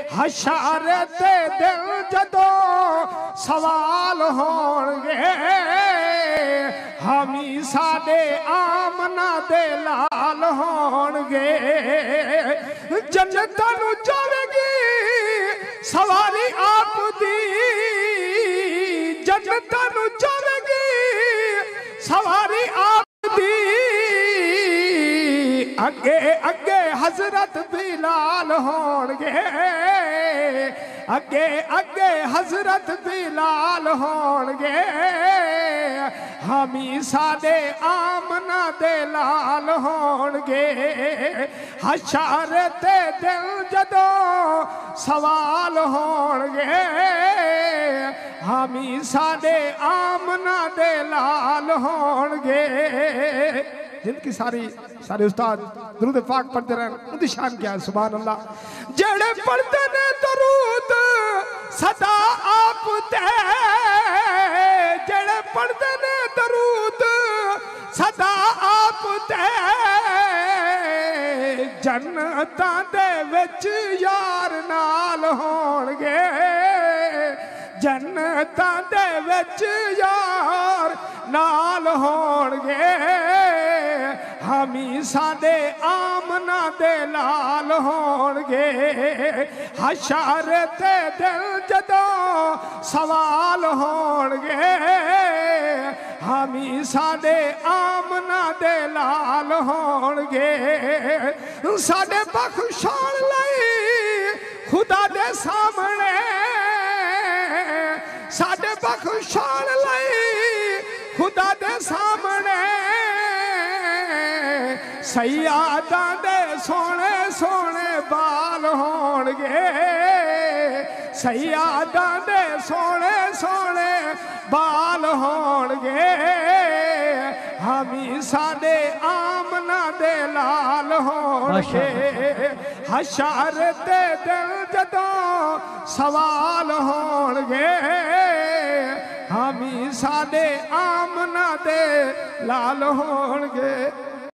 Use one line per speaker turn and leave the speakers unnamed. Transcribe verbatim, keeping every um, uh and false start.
हशारे ते दिल जदों सवाल होणगे हामी साडे आमना दे लाल होणगे जन्नतां नूं जावेगी सवारी आप दी जन्नतां नूं जावेगी सवारी आप दी अगे अगे हजरत बिलाल होणगे अगे अगे हजरत बिलाल होणगे हामी साडे आमना दे लाल होणगे हशारे ते दिल जदों सवाल होणगे हामी साडे आमना दे लाल होणगे। जिनकी सारी सारे उस्ताद दुरूद पाक पढ़ते रहे उनकी शान क्या है सुभान अल्लाह। जेड़े पढ़ते ने दुरूद सदा आप दे जेड़े पढ़ते ने दुरूद सदा आप दे जन्नतां दे विच यार नाल होणगे जन्नतां दे विच यार नाल होणगे हामी साडे आमना दे लाल होणगे हशारे ते दिल जदों सवाल होणगे हामी साडे आमना दे लाल होणगे साडे बख्शाण लई खुदा दे सामने साडे बख्शाण लई खुदा दे सामने सैयदा दे सोने सोने बाल होणगे सैयदा दे सोने सोने बाल होणगे हामी साडे आमना दे लाल होणगे हशारे ते दिल जदों सवाल होणगे हामी साडे आमना दे लाल होणगे।